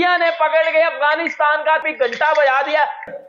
India ने पकड़ के अफगानिस्तान का भी घंटा बजा दिया।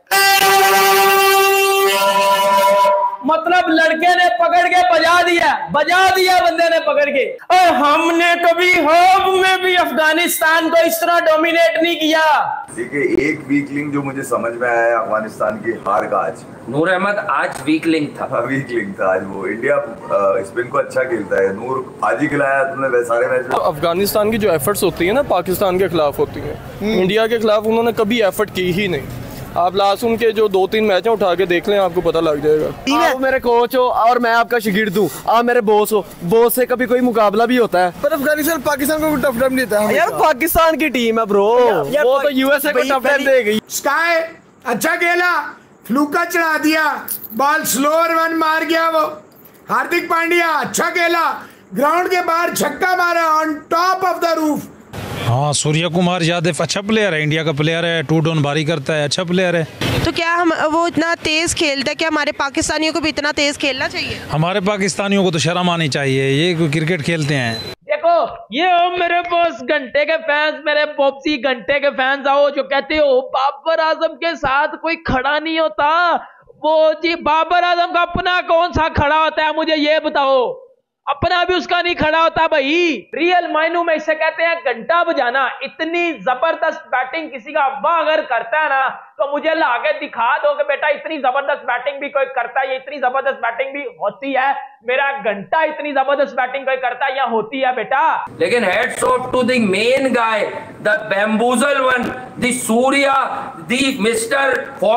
मतलब लड़के ने पकड़ के बजा दिया बंदे ने पकड़ के। और हमने कभी होप में भी अफगानिस्तान को इस तरह डोमिनेट नहीं किया। देखिए, एक वीक लिंक जो मुझे समझ में आया अफगानिस्तान की हार का, आज नूर अहमद आज वीक लिंक था। आज वो इंडिया स्पिन को अच्छा खेलता है। नूर आज ही खिलाया तुमने सारे मैच में। अफगानिस्तान की जो एफर्ट्स होती है ना पाकिस्तान के खिलाफ होती है, इंडिया के खिलाफ उन्होंने कभी एफर्ट की ही नहीं। आप लास्ट उनके जो 2-3 मैच हैं उठा के देख लें, आपको पता लग जाएगा। आप मेरे कोच हो और मैं आपका शागिर्द हूँ, आप मेरे बॉस हो, बॉस से कभी कोई मुकाबला भी होता है। पर अफगानिस्तान पाकिस्तान को टफ टाइम देता है यार, पाकिस्तान की टीम है ब्रो, वो तो यूएसए को टफ टाइम देगी। स्काई अच्छा खेला, फ्लूका चढ़ा दिया, बॉल स्लोअर वन मार गया वो। हार्दिक पांड्या अच्छा खेला, ग्राउंड के बाहर छक्का मारा on top of the roof. हाँ, सूर्य कुमार यादव अच्छा प्लेयर है, इंडिया का प्लेयर है, 2 डाउन बारी करता है, अच्छा प्लेयर है। तो क्या हम वो इतना तेज खेलता है कि हमारे पाकिस्तानियों को भी इतना तेज खेलना चाहिए? हमारे पाकिस्तानियों को तो शर्म आनी चाहिए, ये क्रिकेट खेलते हैं। देखो ये हो मेरे बॉस घंटे के फैंस, मेरे पॉप्सी घंटे के फैंस आओ जो कहते हो बाबर आजम के साथ कोई खड़ा नहीं होता। वो जी बाबर आजम का अपना कौन सा खड़ा होता है, मुझे ये बताओ। अपना भी उसका नहीं खड़ा होता भाई। रियल मायनों में इसे कहते हैं घंटा बजाना। इतनी जबरदस्त बैटिंग किसी का अब्बा अगर करता है ना, तो मुझे लाके दिखा दो कि बेटा इतनी जबरदस्त बैटिंग भी कोई करता है, ये इतनी जबरदस्त बैटिंग भी होती है। मेरा घंटा इतनी जबरदस्त बैटिंग कोई करता है या होती है बेटा। लेकिन heads off to the main guy, the bamboozle one, the Surya, the mister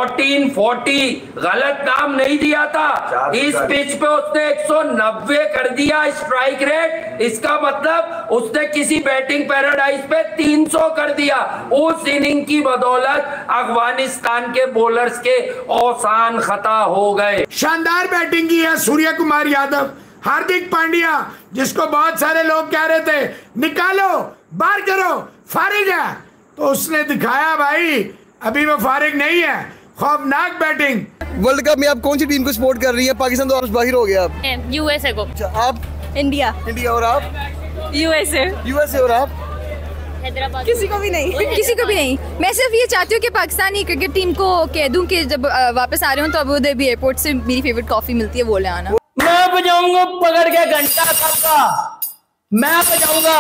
1440, गलत नाम नहीं दिया था। इस पिच पे उसने 190 कर दिया स्ट्राइक रेट। इसका मतलब उसने किसी बैटिंग पैराडाइज पे 300 कर दिया। उस इनिंग की बदौलत अफगानिस्तान के बॉलर्स के औसान खता हो गए। शानदार बैटिंग की है सूर्य कुमार यादव। हार्दिक पांड्या जिसको बहुत सारे लोग कह रहे थे निकालो बाहर करो फारिग है, तो उसने दिखाया भाई अभी वो फारिग नहीं है। खौफनाक बैटिंग। वर्ल्ड कप में आप कौन सी टीम को सपोर्ट कर रही है? पाकिस्तान तो बाहर हो गया। आप यूएसए को। आप इंडिया और आप यूएसए और आप हैदराबाद। किसी को भी नहीं। मैं सिर्फ ये चाहती हूँ कि पाकिस्तानी क्रिकेट टीम को कह दूं कि जब वापस आ रहे हो तो अबू धाबी एयरपोर्ट से मेरी फेवरेट कॉफी मिलती है वो ले आना। मैं बजाऊंगा पकड़ के घंटा सबका, मैं बजाऊंगा।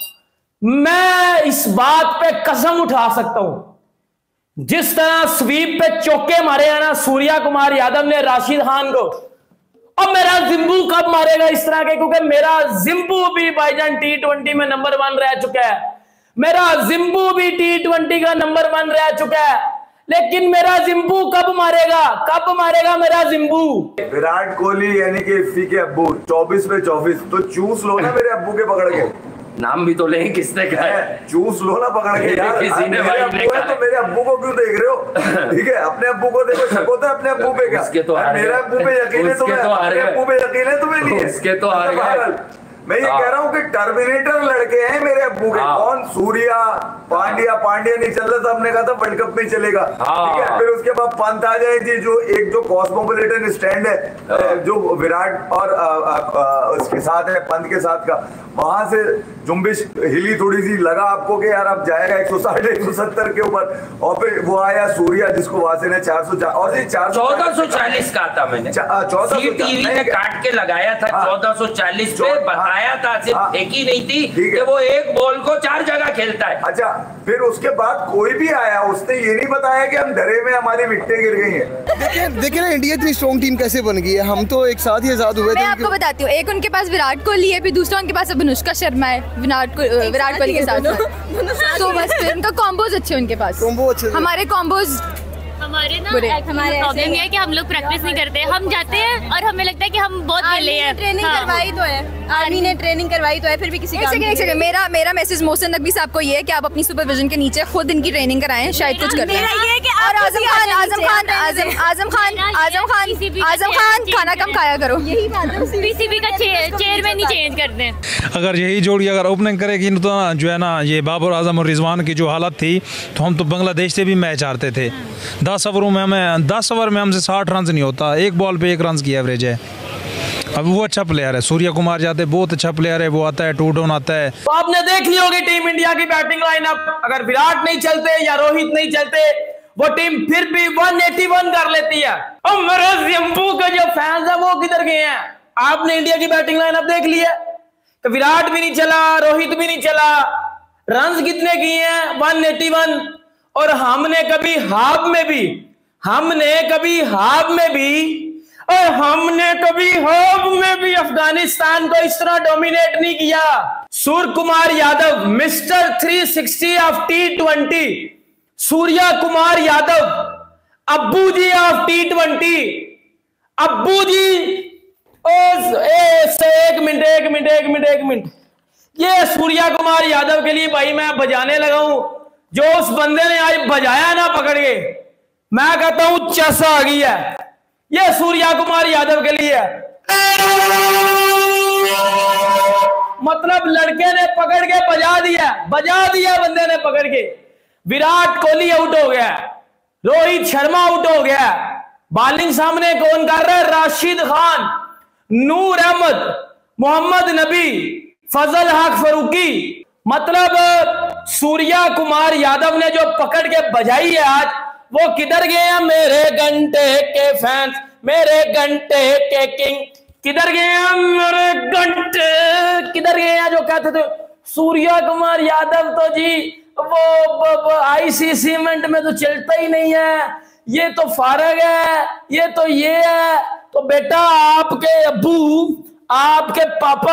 मैं इस बात पे कसम उठा सकता हूं, जिस तरह स्वीप पे चौके मारे हैं ना सूर्या कुमार यादव ने राशिद खान को, और मेरा जिम्बू कब मारेगा इस तरह के, क्योंकि मेरा जिम्बू भी भाईजान T20 में नंबर 1 रह चुका है। मेरा जिम्बू भी T20 का नंबर 1 रह चुका है। लेकिन मेरा जिम्बू कब मारेगा मेरा जिम्बू? विराट कोहली यानी कि इफ्फी के अब्बू 24 पे 24, तो चूस लो ना मेरे अब्बू के पकड़ के। नाम भी तो लें, किसने कहा है? चूस लो ना पकड़ के यार। किसी ने मेरे अब्बू है तो मेरे अब्बू को क्यों देख रहे हो? ठीक है, अपने अब्बू को देखो, शक होता है अपने अब्बू पे क्या? मेरे अब्बू पे यकीन है तुम्हें, अपने अब्बू पे यकीन है तुम्हें नहीं है? उसके तो हार गए। मैं ये कह रहा हूँ कि टर्मिनेटर लड़के हैं मेरे अब्बू के। कौन? सूर्या, पांड्या नहीं चल रहा था, हमने कहा था वर्ल्ड कप में चलेगा। ठीक है, फिर उसके बाद पंत आ जाए जी, जो एक कॉस्मोपॉलिटन स्टैंड है जो विराट और उसके साथ है, पंत के साथ का, वहां से जुम्बिश हिली थोड़ी सी, लगा आपको कि यार अब जाएगा 160 170 के ऊपर, और फिर वो आया सूर्या जिसको वासे ने 400 और 1440 कहा था मैंने, 1440 ने काट के लगाया था 1440 पे, बताया था सिर्फ एक ही नहीं थी कि वो एक बॉल को 4 जगह खेलता है। अच्छा, फिर उसके बाद कोई भी आया उसने ये नहीं बताया कि हम डरे में हमारी विकेटें गिर गई हैं। देखिए ना इंडिया इतनी स्ट्रॉन्ग टीम कैसे बन गई है। हम तो एक साथ ही आजाद हुए थे। मैं आपको बताती हूँ, एक उनके पास विराट कोहली है, फिर दूसरा उनके पास अनुष्का शर्मा है विराट कोहली के साथ। तो बस फिर उनका कॉम्बोज अच्छे, उनके पास कॉम्बो अच्छे। हमारे कॉम्बोज हमारे प्रॉब्लम ये है कि हम लोग प्रैक्टिस नहीं करते। हम जाते हैं और हमें लगता है कि हम बहुत खेले हैं। ट्रेनिंग करवाई तो है, आर्मी ने ट्रेनिंग करवाई तो है, फिर भी किसी का एक सेकंड मेरा मैसेज मोहसिन नकवी साहब को ये है कि आप अपनी सुपरविजन के नीचे खुद इनकी ट्रेनिंग कराएं, शायद कुछ कर लें। और आजम खान खाना कम खाया करो। यही पीसीबी का चेयरमैन ही चेंज कर दें। अगर यही जोड़ी अगर ओपनिंग करेगी तो जो है ना, ये बाबर आजम और रिजवान की जो हालत थी, तो हम तो बांग्लादेश से भी मैच हारते थे। 10 ओवर में हमसे 60 रन नहीं होता, एक बॉल पे 1 रन की एवरेज है। अब वो अच्छा प्लेयर है, सूर्या कुमार यादव बहुत अच्छा प्लेयर है, वो आता है 2 डाउन आता है। तो आपने देख ली होगी टीम इंडिया की बैटिंग लाइनअप, अगर विराट नहीं चलते या रोहित नहीं चलते वो टीम फिर भी 181 कर लेती है। और मेरे शंभू के जो फैंस है वो किधर गए हैं? आपने इंडिया की बैटिंग लाइनअप देख ली है, तो विराट भी नहीं चला, रोहित भी नहीं चला, रन कितने किए हैं? 181। और हमने कभी हाफ में भी अफगानिस्तान को इस तरह डोमिनेट नहीं किया। Surya Kumar Yadav mister 360 of T20, Surya Kumar Yadav अब्बू जी ऑफ T20, अब्बू जी। एक मिनट, ये सूर्या कुमार यादव के लिए भाई मैं बजाने लगा हूं, जो उस बंदे ने आज बजाया ना पकड़ के, मैं कहता हूं चस आ गई है। ये सूर्या कुमार यादव के लिए मतलब लड़के ने पकड़ के बजा दिया बंदे ने पकड़ के। विराट कोहली आउट हो गया, रोहित शर्मा आउट हो गया, बॉलिंग सामने कौन कर रहा है? राशिद खान, नूर अहमद, मोहम्मद नबी, फजल हक फरूकी। मतलब सूर्या कुमार यादव ने जो पकड़ के बजाई है आज, वो किधर गए हैं मेरे घंटे के फैंस, मेरे घंटे के किंग? किधर गए हैं मेरे घंटे? किधर गए हैं जो कहते थे सूर्या कुमार यादव तो जी वो ICC में तो चलता ही नहीं है, ये तो फारग है, ये तो ये है। तो बेटा आपके अब्बू, आपके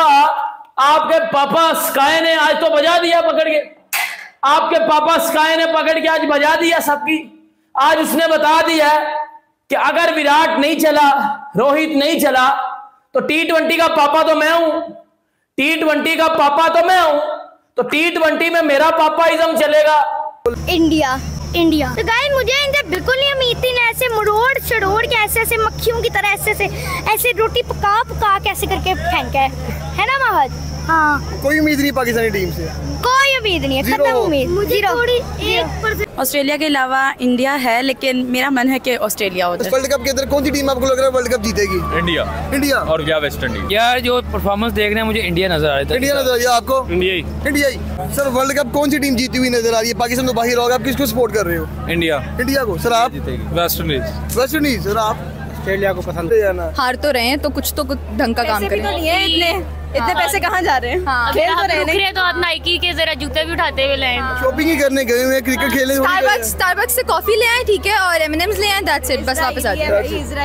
पापा स्काई ने आज तो बजा दिया पकड़ के, आपके पापा स्काई ने पकड़ के आज बजा दिया सबकी। आज उसने बता दिया कि अगर विराट नहीं चला, रोहित नहीं चला, तो T20 का पापा तो मैं हूं, T20 का पापा तो मैं हूं, तो T20 में मेरा पापाइज्म चलेगा। इंडिया तो गाइस मुझे इनसे बिल्कुल नहीं उम्मीद थी ना, ऐसे मुड़ोड़ छड़ोड़ के ऐसे मक्खियों की तरह ऐसे रोटी पका के ऐसे करके फेंका है ना महद? हाँ, कोई उम्मीद नहीं पाकिस्तानी टीम से, कोई उम्मीद नहीं है, खत्म उम्मीद। मुझे थोड़ी 1% ऑस्ट्रेलिया के अलावा इंडिया है, लेकिन मेरा मन है कि ऑस्ट्रेलिया हो जाए। वर्ल्ड कप के अंदर कौन सी टीम आपको लग रहा है वर्ल्ड कप जीतेगी? इंडिया और क्या वेस्ट इंडीज? यार जो परफॉर्मेंस देख रहे हैं मुझे इंडिया नजर आ रहा है। इंडिया नजर आ रही है आपको? इंडिया ही। सर वर्ल्ड कप कौन सी टीम जीती हुई नजर आ रही है? पाकिस्तान तो बाहर होगा, आप किसको सपोर्ट कर रहे हो? इंडिया को। सर आप? West Indies. सर आप? ऑस्ट्रेलिया को पसंद है। हार तो रहे हैं तो कुछ ढंग का काम करें। इतने पैसे कहाँ जा रहे हैं? हाँ, खेल तो रहे हैं, तो आप नाइकी के जरा जूते भी उठाते हुए लाए। शॉपिंग ही करने गए हुए, क्रिकेट खेलने। स्टारबक्स से कॉफी ले आए, ठीक है, और M&M's ले आए, दैट्स इट, बस वापस आ जाए।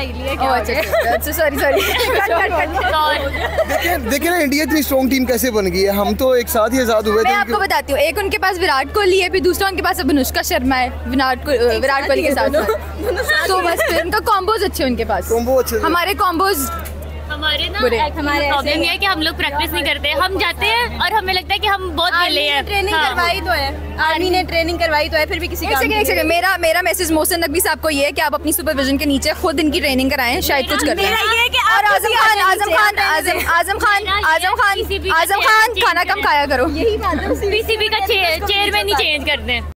देखिए ना इंडिया इतनी स्ट्रॉन्ग टीम कैसे बन गई है, हम तो एक साथ ही आजाद हुए थे। मैं आपको बताती हूँ, एक उनके पास विराट कोहली है, फिर दूसरा उनके पास अनुष्का शर्मा है विराट कोहली के साथ। तो बस फिर उनका कॉम्बोज अच्छे, उनके पास हमारे कॉम्बोज हमारे प्रॉब्लम ये है कि हम लोग प्रैक्टिस नहीं करते, हम जाते हैं और हमें लगता है कि हम बहुत खेले हैं। ट्रेनिंग करवाई तो है, आर्मी ने ट्रेनिंग करवाई तो है, फिर भी किसी का मेरा मैसेज मोहसिन नकवी साहब को ये है कि आप अपनी सुपरविजन के नीचे खुद इनकी ट्रेनिंग कराएं, शायद कुछ करते हैं। और आजम खान खाना कम खाया करो, यही बात है। PCB का चेयरमैन ही चेंज कर दें।